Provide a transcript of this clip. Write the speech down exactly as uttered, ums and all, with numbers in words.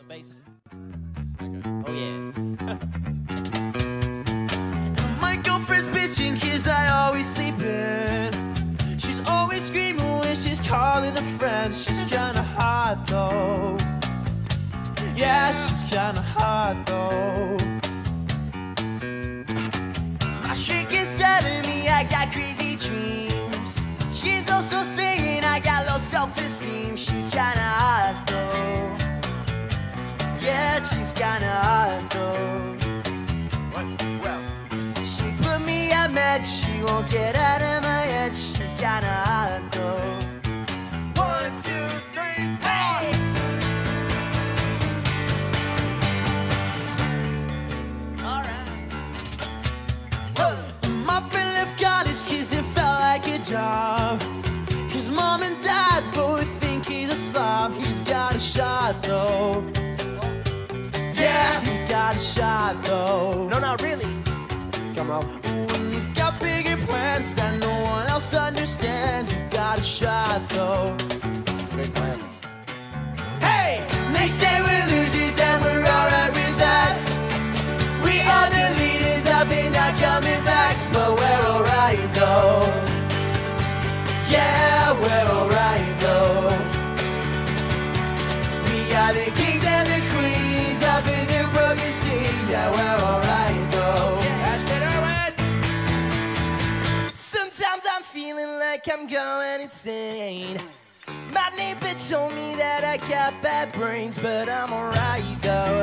bass. Oh yeah. My girlfriend's bitching cause I always sleep in. She's always screaming when she's calling a friend. She's kinda hot though. Yeah, she's kinda hot though. My shrink is telling me I got crazy dreams. She's also saying I got low self-esteem. She's kinda hot though. Yeah, she's kinda hot though. What? Well, she put me at med. She won't get out of my head. She's kinda hot though. One, two, three, hey! My friend left college cause it felt like a job. His mom and dad both think he's a slob. He's got a shot though. Yeah, he's got a shot though. No, not really. Come on. When you've got bigger plans that no one else understands, you've got a shot though. Great plan. Hey! They say we're losers and we're alright with that. We are the leaders of the not coming back, but we're alright though. Yeah, we're alright though. We are the kings and the queens of the new broken scene. Yeah, we're alright though. That's better. Sometimes I'm feeling like I'm going insane. My neighbor told me that I got bad brains, but I'm alright though.